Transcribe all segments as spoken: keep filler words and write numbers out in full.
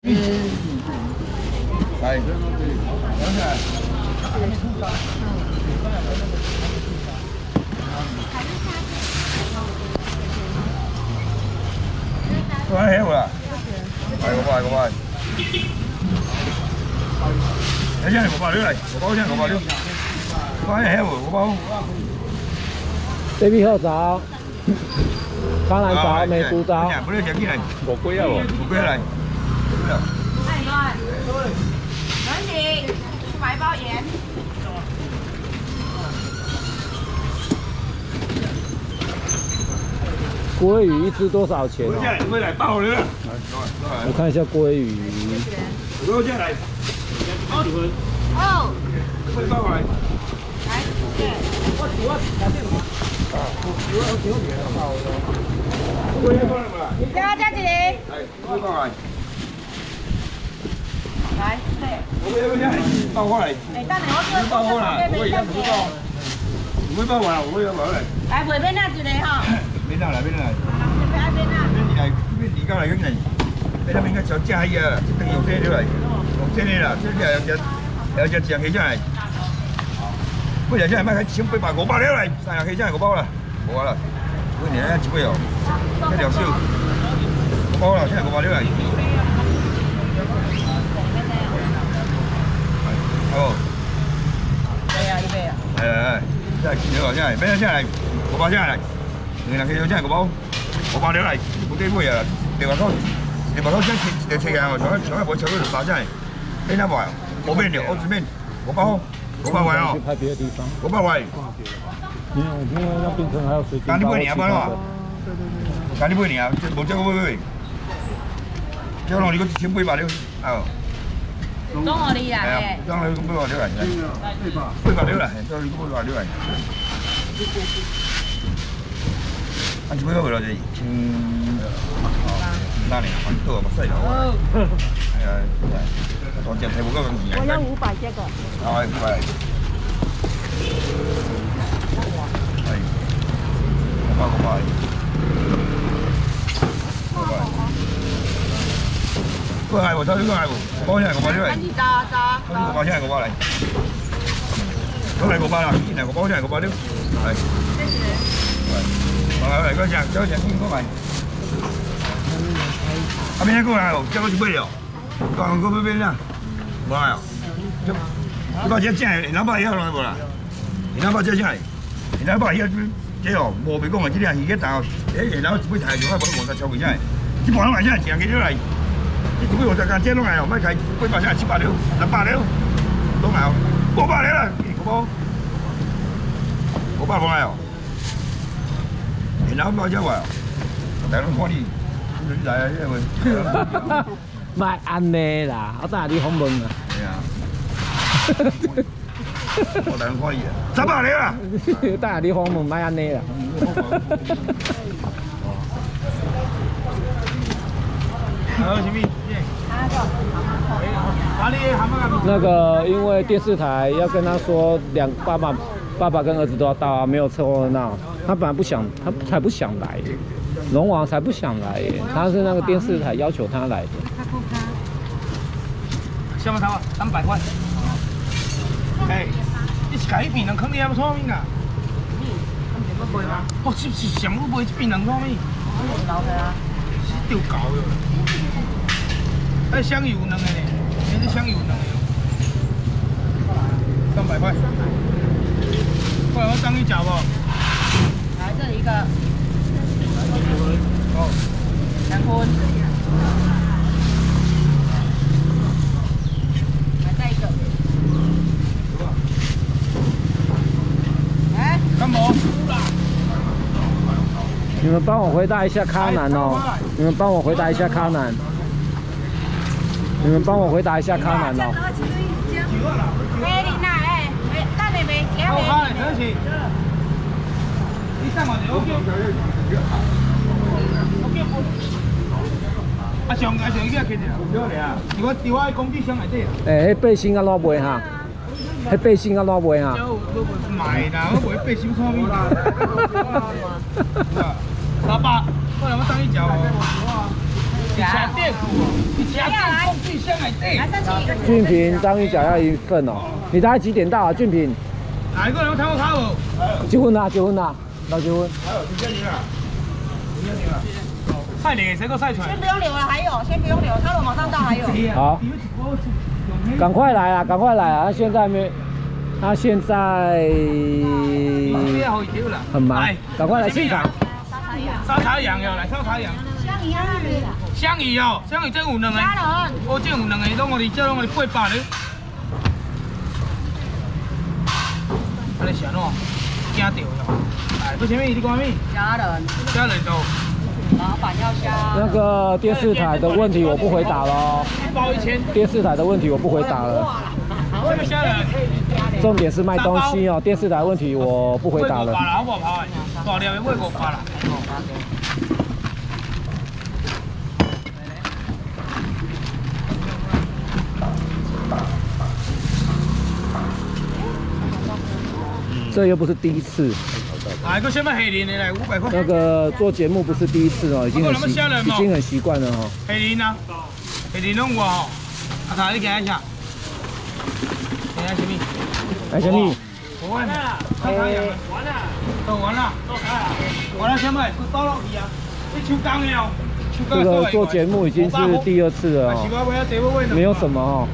来，两下。过来好啦，来五百五百。一箱五百六嚟，五包一箱五百六。过来好五包。 这边好早，康南早，美苏早。 不要想起来， 五龟啊无？ 五龟来。 太乱。文琪，去买一包盐。 鲑鱼一只多少钱哦？ 我来包了。 我看一下鲑鱼。 我先来。 哦。 快包过来。 来，谢谢。 我我拿电话。啊，我我我几点包的？我先包了嘛。 加加几零？ 来，我包过来。 来，对。 我要不要包过来？ 哎，等下我做包过来，我也不包。我包完了，我要包来。 来，回边那一个哈。 边哪来边哪来？ 边边哪？ 边来边而家嚟緊嚟，你睇邊個想加啊？一定用這條嚟，用這啲啦，這啲有隻有隻象起出嚟。不然真係乜錢八百五百了嚟，三樣起真係我包啦，冇啦。嗰年咧只不過一條燒，我包啦，真係我包了嚟。好。係啊，呢邊啊。係係係，真係見到真係，咩真係我包真係嚟。 你那個真係個包，我包了嚟，冇機會啊！你話講，你話講真切就切嘅，我從從來冇炒過包真係，邊一包？我邊條？我這邊，我包，我包完哦。 去拍別的地方。 我包完。 沒有，因為那變成還有水晶。 剛你不會你啊？包了。剛你不會你啊？冇這個會會。這個你個千八百了，哦。 講我哋啦， 係啊，將你咁八百了嚟，八百了嚟，將你咁八百了嚟。 啊，做咩回來就千千三年還多冇細佬。係啊，當隻睇冇嗰咁易。 我要五百這個。 係五百。係。五百五百。五百。嗰個係喎，收呢個係喎，幫人個包出嚟。跟住揸揸。嗰個包出嚟個包嚟。嗰係個包啦，然後個包出嚟個包了。係。來來，嗰隻，嗰隻先過嚟。阿邊一個嚟，這個就沒了。剛剛嗰邊呢？冇啊。這這把這正，兩把嘢來冇啦。兩把這正，兩把嘢這哦，冇別講啊，這啲係而家大，誒，然後只會睇住開本黃色臭嘅真係。這把攏係真係正嘅出嚟。這只會黃色間這攏係哦，乜睇幾百隻七百了，兩百了，攏係哦，五百了啦，五百，五百攏係哦。 然後包咗話，大佬看你，你嚟啊，因為唔係安尼啦，我等下你訪問啊。 係啊，我大佬看你啊，十八你啦。 等下你訪問唔係安尼啦。 好，前面。 那個因為電視台要跟他說兩爸爸。 爸爸跟兒子都要到啊，沒有車禍鬧。他本來不想，他才不想來，龍王才不想來耶。他是那個電視台要求他來的。 什麼頭啊？三百塊。哎，你是家迄邊人肯定還不錯命啊。哦，是是上好賣一邊人錯命。老嘅啊。是丟高嘅。哎，香油兩個呢？你是香油兩個。三百塊。 過來，我當你腳不？ 來這裡一個。 哦。 兩坤。來再一個。來。幹嘛？ 你們幫我回答一下卡南哦。你們幫我回答一下卡南。你們幫我回答一下卡南哦。 好好嘞，得起。你上網就 OK。OK。啊上啊上依家其實少嚟啊，如果掉喺工具箱內底。 誒，迄背心啊，攞賣哈？迄背心啊，攞賣哈？ 賣啦，我賣背心錯面啦。三百，我嚟我等你食哦。你吃電褲哦，你吃電褲。 俊平章鱼脚要一份哦。你大概几点到啊？俊平？ 哪个人看我卡无？ 结婚啦，结婚啦，老结婚。 还有几千年啊？几千年啊？ 晒脸谁个晒出来？ 先不用留了，还有，先不用留，他们马上到还有。 好，赶快来啊，赶快来啊！他现在没，他现在很忙，赶快来现场。 沙茶羊哟，来沙茶羊。 香鱼啊， 香鱼哦，香鱼真有两个。我这有两个，拢我哋这拢我哋八百咧。啊，你想喏，惊到了。哎，不前面你讲咩？ 家人， 家人都。 老板要虾。 那个电视台的问题我不回答喽。 一包一千。 电视台的问题我不回答了。 这个虾仁。 重点是卖东西哦，电视台问题我不回答了。 八啦，好不好？大料的卖五八啦。 这又不是第一次。 啊，个什么黑鳞的来五百块。 那个做节目不是第一次哦，已经很习，已经很习惯了哦。 黑鳞啊，黑鳞弄我哦。阿头，你给他一下。给他什么？ 来，兄弟。 完了，完了，完了，都完了，完了，什么？倒落去啊！你手工的哦。 这个做节目已经是第二次了哦，没有什么哦。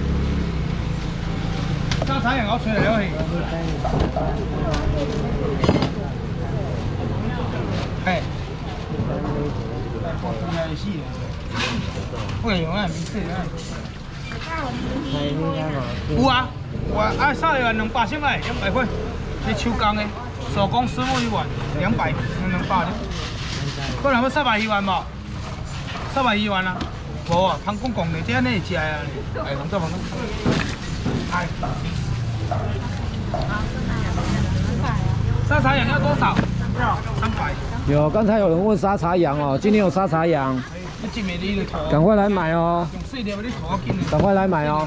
沙茶羊我吹来了去。 哎。喂，我名字啊。有啊，有啊，啊，少一万两百先来，两百块。你手工的，手工师傅一万，两百，两百的。可能要三百一万吧？三百一万啊？无啊，通讲讲的，这安尼食啊，哎，弄做弄做。哎。沙茶羊要多少？三百。 有，刚才有人问沙茶羊哦，今天有沙茶羊，赶快来买哦！赶快来买哦！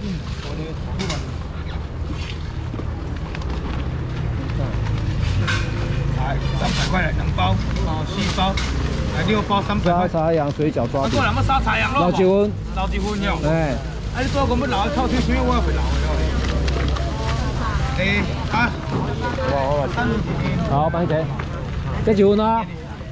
来，三百块两包，哦，四包，来六包三百块。 沙茶羊水饺抓饼。 过来，我沙茶羊咯。 老结婚。 老结婚哟。 哎。 啊，你做咁要留臭天，前面我也会留的。诶，啊。 好，帮你提。再结婚啊！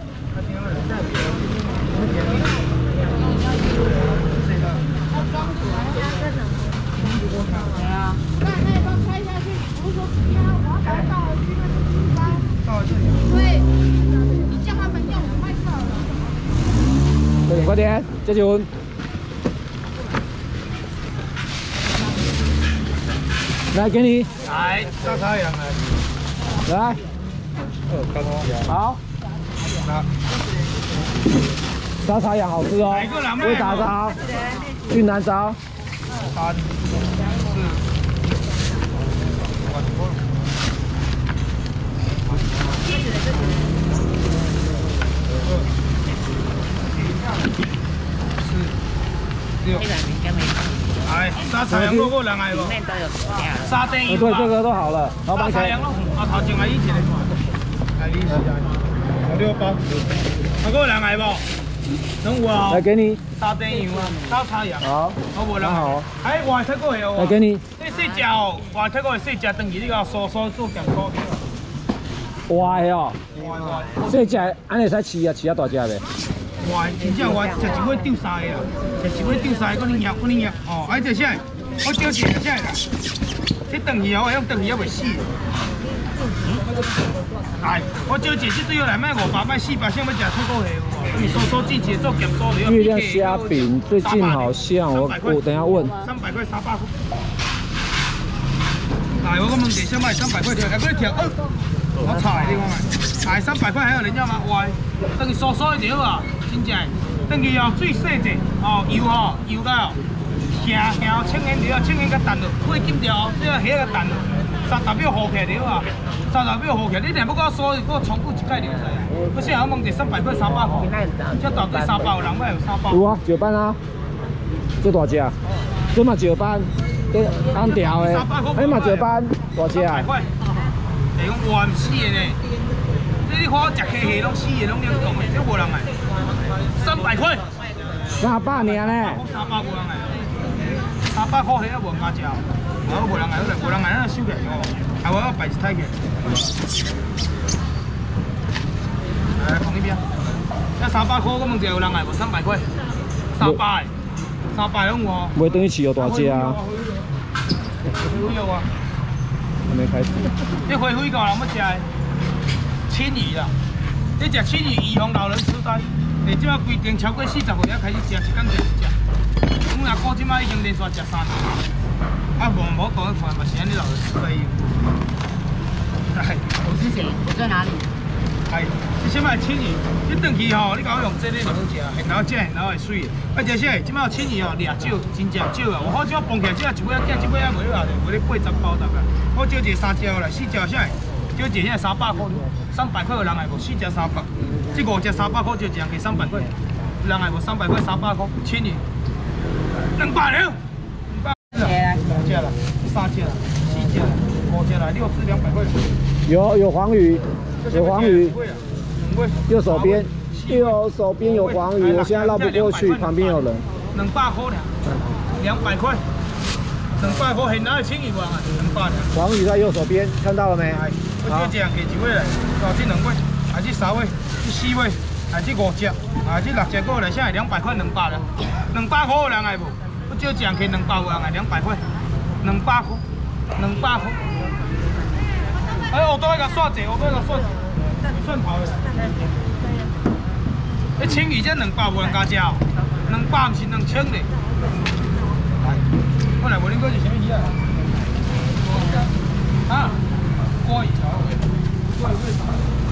对，你叫他们用快手了。 快点，快点，再结婚。来，给你。 来，沙茶羊来。 来。好。沙茶羊好吃哦，会打招，俊南招。 三、四、六。来，沙茶羊过两个无？沙丁鱼。 对，这个都好了，老板。沙茶羊咯， 啊头前来以前的。来，你是有六包。还过两个无？能有啊？ 来给你。 沙丁鱼啊，沙茶羊。 好。 我无两个。好。哎，外出过有。 来给你。 你细只哦，外出过细只，等于你个酥酥做咸锅底。 哇哦！细只安尼使饲啊，饲啊大只呗。 哇，真正哇，食一尾丢三个啊，食一尾丢三个，搁你咬，搁你咬。哦，哎，这啥？我钓一个啥啦？这等鱼哦，用等鱼还袂死。哎，我钓一这对我来卖五百，卖四百，想要食出国去有无？你酥酥季节做咸酥的。 月亮虾饼最近好像我我等下问。 三百块，三百块。哎，我讲问题，想卖三百块条，哎，搁你条，哦，我操你讲哎，三百块还有人要吗？哇，等于酥酥的就好啊。真正，等于哦水细者，哦油哦油到，咸咸清咸条，清咸甲淡落，过金条，这个虾甲淡落，三十秒糊起来就好啊，三十秒糊起来，你若要我酥，我重复一摆就使啊。我现在问题三百块三百块，这到底三百有人买有三百。 有啊，石斑啊，这大只，这嘛石斑，这红条的，哎嘛石斑，大只啊。三百块，哎，讲活唔死的呢。你看我食客蟹拢死的，拢冷冻的，这无人买。三百块。三百年呢？三百无人买。 三百块，迄个无人敢食，啊，我无人来，无人来，咱收起来哦，啊，我要摆一台去。来，放那边。那三百块，我问一下有人来无？三百块，三百，三百拢有哦。 袂等于饲有大只啊。 有有啊。 还没开始。 这回回搞人要食的，青鱼啦。你食青鱼预防老人痴呆，你即摆规定超过四十岁才开始食，一天食一只。阮阿姑即摆已经连续食三年，啊无无讲看嘛是安尼老人痴呆用。哎， 我是谁？我在哪里？ 哎，你即摆青鱼，你转去吼，你甲我用这个就好食，现老食现老会水的。啊，而且即摆有青鱼吼，掠少真正少啊。我好即摆放起来，即摆一尾仔囝，一尾仔袂落啊，袂咧八十包大概。我招一个三只来，四只啥？招一个遐三百块，三百块有人来无？四只三百，这五只三百块就一人给三百块，有人来无？三百块三百块，青鱼两百了，两百。两只啦，三只啦，四只啦，五只啦，六只两百块。 有有黄鱼，有黄鱼，右手边，右手边有黄鱼，我现在绕不过去，旁边有人。 两百块呢，两百块，两百块现在的青鱼王啊，两百呢。 黄鱼在右手边，看到了没？ 我就这样给一尾来，啊，这两尾，啊，这三尾，这四尾，啊，这五只，啊，这六只过来，现在两百块两百了，两百块有人来无？我就这样给两百有人来，两百块，两百块，两百块。哎，我都那个刷子，我都那个刷子，算跑的。这青鱼这两百无人敢食哦，两百不是两千的。来，我来问你，这是什么鱼啊？啊？锅鱼条，锅鱼条。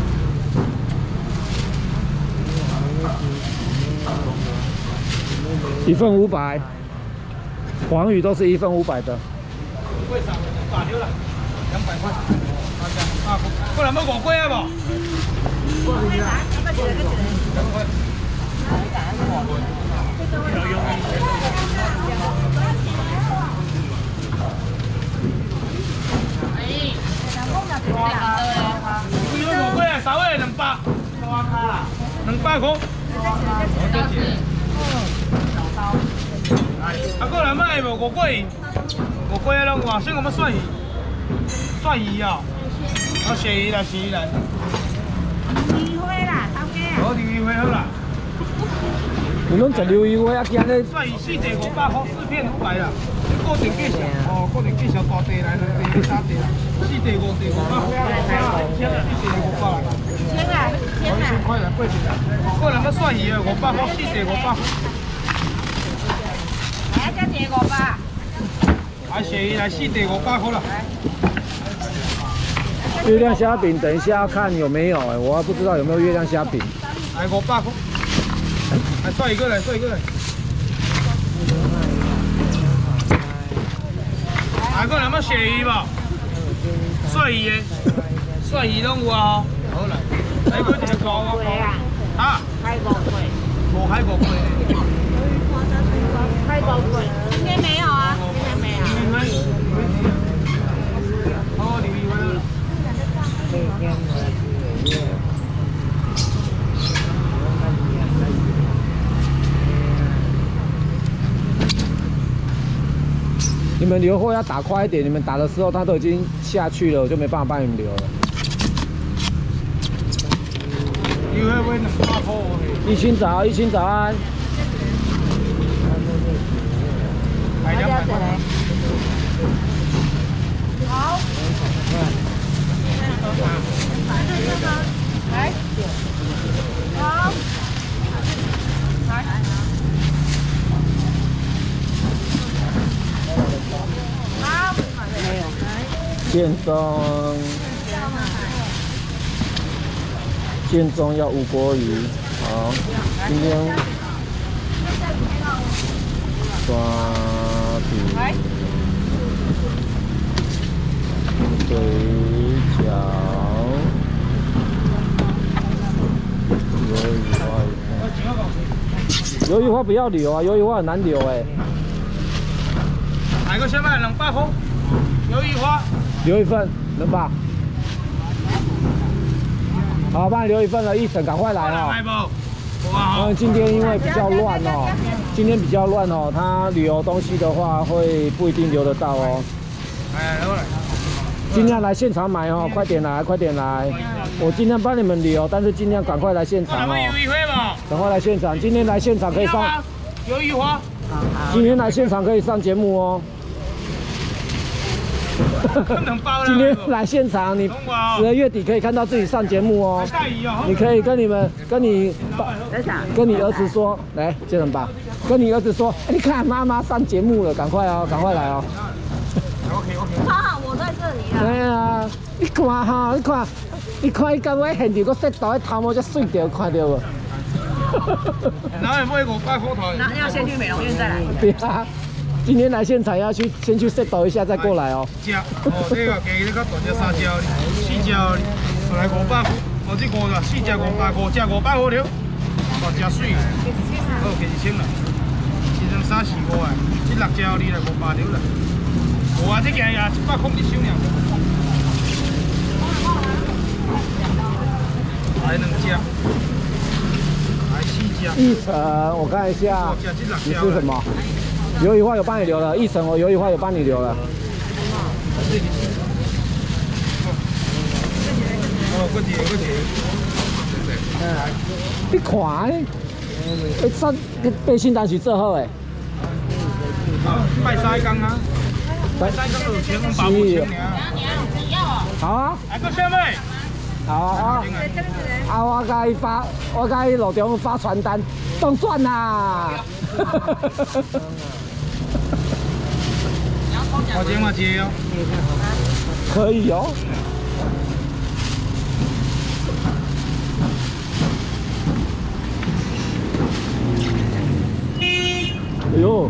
一份五百，黄鱼都是一份五百的。 贵少两百了，两百块。啊，过来要五块啊无？五块啦，两块。几多五块啊？三位两百。两百块。啊，过来买无五块？五块啊，拢有啊，先我们算鱼，算鱼啊。啊，鳕鱼来，鳕鱼来。 鱼花啦，头家啊。 好，鱿鱼花好啦。 你们食鱿鱼花啊？今日算鱼四地五百块，四片五百啦。固定计小，哦，固定计小大地来，两地、三地啦，四地五地五百块，千啊，一地五百啦。 千啊，千啊。 一千块来，八十啦。过来要算鱼的，五百块，四地五百块。 来，再一个五百。 啊，鳕鱼来四地五百块啦。 月亮虾饼，等一下要看有没有哎，我还不知道有没有月亮虾饼。 来五百块，来算一个来，算一个来。来过来要鳕鱼吧，蒜鱼的，蒜鱼拢有啊。好来，来过一个高啊。啊？ 开五块。 无海五块。 开五块。今天没有啊？今天没有。 好，鱿鱼花了。 你们留货要打快一点，你们打的时候它都已经下去了，我就没办法帮你们留了。 鱿鱼花两百块。 一清早，一清早安。 来两百块。 好。来。好。来。好。没有。 建中，建中要五锅鱼，好，今天刷饼、水饺、鱿鱼花一份，鱿鱼花不要留啊，鱿鱼花很难留哎。 哪个先卖两百块？鱿鱼花。 留一份，能吧？好，帮你留一份了，一晨赶快来哦。 哇！ 嗯，今天因为比较乱哦，今天比较乱哦，他旅游东西的话会不一定留得到哦。 哎，好来。 尽量来现场买哦，快点来，快点来！我尽量帮你们留，但是尽量赶快来现场哦。 有鱼会吗？ 赶快来现场，今天来现场可以上。 有鱼花。 今天来现场可以上节目哦。今天来现场，你十二月底可以看到自己上节目哦。你可以跟你们、跟你爸、跟你儿子说，来，接人吧，跟你儿子说，哎，你看妈妈上节目了，赶快哦，赶快来哦。 OK OK。 好好，我在这里啊。 对啊，你看哈，你看，你看伊刚刚现场个摄到，头毛才水掉，看到无？ 然后买五百块头。 那要先去美容院再来。 对啊。今天来现场要去先去 set 一下再过来哦。 只哦，这个鸡你较大只三只，四只来五百，哦这五个四只五百，五只五百好了，哇真水，好给一千啦，一两三四五啊，这六只你来五百了啦，有啊这件也一百块一收呢，来两只，来四只。 一层，我看一下，你是什么？鱿鱼花有帮你留了，一层我鱿鱼花有帮你留了。 哦，嗰條嗰條。 你看，你三你背心单是做好诶。 拜三工啊，拜三工六千，五百五千尔。 好啊。 还个啥物？ 好啊。啊，我甲伊发，我甲伊路中发传单，当赚啦。 我接我接哦。 可以哦。哎呦，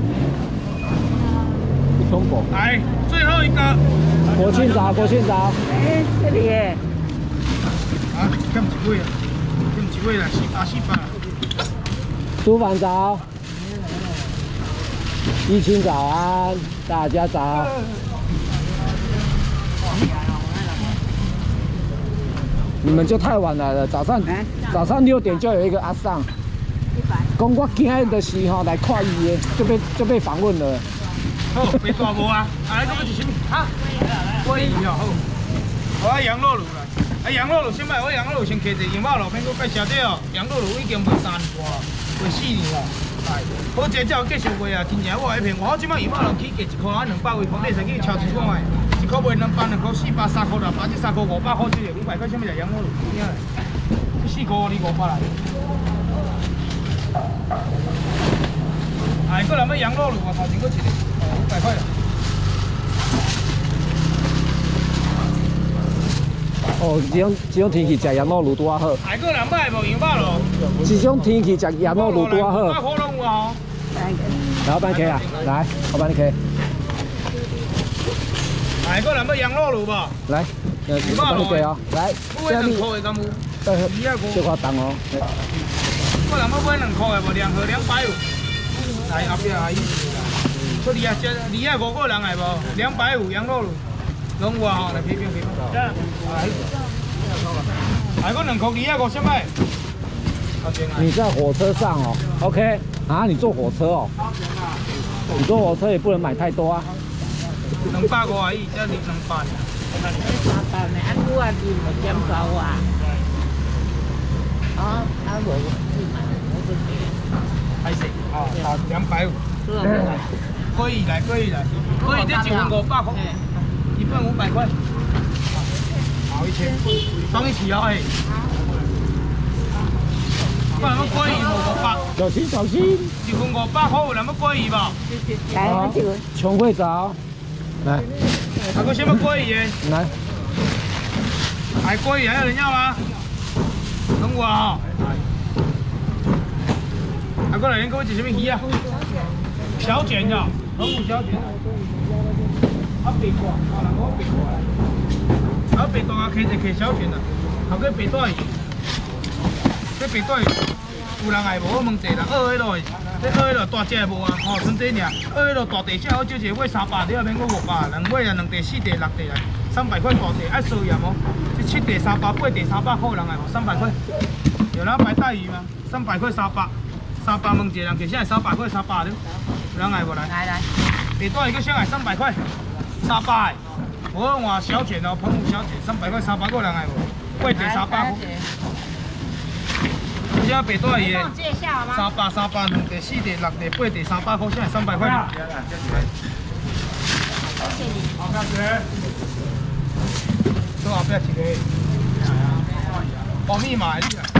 不冲过。 来，最后一个。 国庆早，国庆早。 哎，这里耶。 啊，欠一位啊，欠一位啦，四百四百。 书房早。一清早安，大家早。你们就太晚来了，早上早上六点就有一个阿桑，讲我今日就是吼来看伊的，就被就被访问了。 好，别大无啊，啊，来，这个是什么？哈，鲑鱼哦，好。我啊羊肉炉啦，啊羊肉炉先卖，我羊肉炉先开一羊肉炉，免搁介绍这哦，羊肉炉已经卖三年多了，卖四年了。来，好这只有继续卖啊，真正我迄片，我即摆羊肉炉起价一箍啊两百位，旁边先去超市看卖，一箍卖两百，两箍四百，三箍六百，这三箍五百块，这个五百块，什么叫羊肉炉？听嘞，这四箍你五百来。哎，过来买羊肉炉啊，头前搁一个，哦五百块。 哦，这种这种天气食羊肉炉拄啊好。 哎，过来买无羊肉炉。 这种天气食羊肉炉拄啊好。 五百块拢有啊。 老板 K 啊，来，老板 K。 哎，过来买羊肉炉无？ 来，老板 K 哦，来。 买两箍的敢有？ 呃，小可重哦。 过来要买两箍的无？两盒两百五。来，后壁阿姨。出二啊，这二啊五个人来无？两百五羊肉炉。拢有啊吼，来批评批评。来，来个两箍二啊五什么？ 你在火车上哦 ，OK？ 啊，你坐火车哦？你坐火车也不能买太多啊。 两百五而已，这你两百。 八百呢？安古啊，比冇减高啊。哦，啊无，我不给。 还是哦，好两百五。可以来，可以来，可以这一份五百块，一份五百块。好一千，当一起哦哎。不然要鲑鱼无五百。 小心小心。 一份五百块有人要鲑鱼无？ 来，这个。 穷会早。来。 还有什么鲑鱼的？ 来。 还鲑鱼还有人要吗？拢有啊吼。还过来，恁各位是什么鱼啊？小卷的，龙骨小卷。啊白带，啊人讲白带，啊白带啊开就开小卷啦，后个白带鱼，这白带鱼有人爱无？我问一下，二个咯，这二个大只的无啊？吼，剩这尔，二个大地只我少一个买三百，你后免我五百，两尾啊两地、四地、六地啊，三百块大地爱收盐哦。这七地三百、八地三百块，人爱无？三百块。有人白带鱼吗？ 三百块三百，三百问一个人，其实系三百块三百了，有人爱无来？ 来来， 北段一个先来三百块，三百。我换小卷哦，澎湖小卷三百块三百个人爱无？贵地三百块。而且北段伊帮我借一下好吗？ 三百三百两地四地六地八地三百块，现在三百块。 谢谢你。 后壁一个，到后壁一个，保密码的你啊。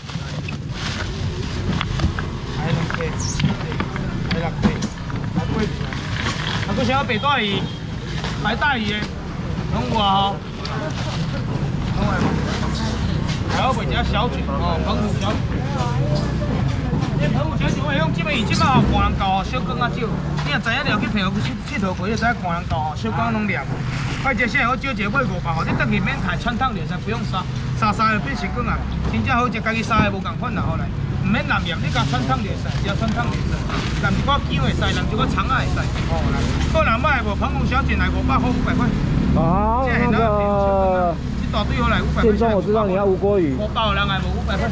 还两地，还六地，还八地。啊，佫像北段伊。来大鱼的，拢有啊吼，拢有。还有卖只小卷哦，澎湖小卷。这澎湖小卷我用这边伊即摆吼寒人教吼小光较少，你若知影了去澎湖去佚佗过，你知影寒人教吼小光拢凉。快捷现在好少一个买五百吼，你等去免太穿烫就使，不用杀，杀杀就变成光啊。真正好食，家己杀的无共款啦，好来。唔免蓝盐，你甲穿烫就会使，只要穿烫就会使。蓝一寡姜会使，蓝一寡葱仔会使。哦，来，个人买无？澎湖小卷来五百块，五百块。 好，那个这大堆好来五百块。 建中我知道你要无锅鱼。 五百人来无？五百块。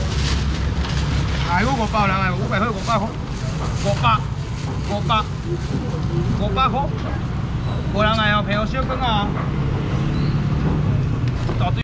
来，我五百人来五百块，五百块。五百，五百，五百块。无人来哦，朋友小羹啊。大堆。